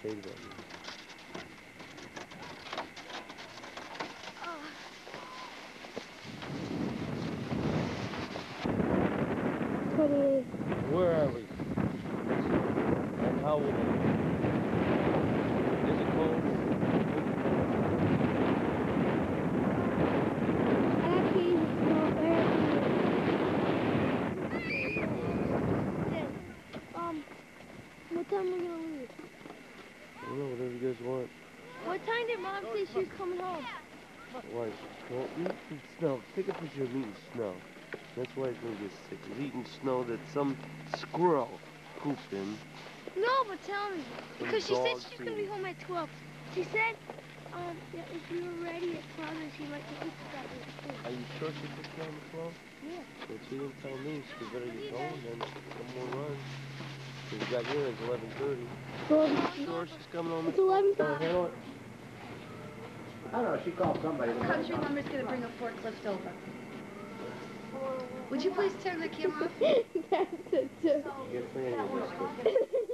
Say that. Where are we? And how old are you? Is it cold? What time are we gonna leave? I don't know, whatever you guys want. What time did Mom say she was coming home? Why? Well, eating snow. Take a picture of me eating snow. That's why he's gonna get sick. He's eating snow that some squirrel pooped in. No, but tell me. Because she said she's gonna be home at 12. She said, yeah, if you were ready at 12, then she'd like to eat that with Are you sure she picked on the 12? Yeah. Well, she didn't tell me. She better get going then. One more run. We got here at 11:30. Sure, she's coming home at 12. I don't know, she called somebody. Country Lumber's gonna bring a forklift over. Would you please turn the camera off? That's a joke. Get Franny this stuff.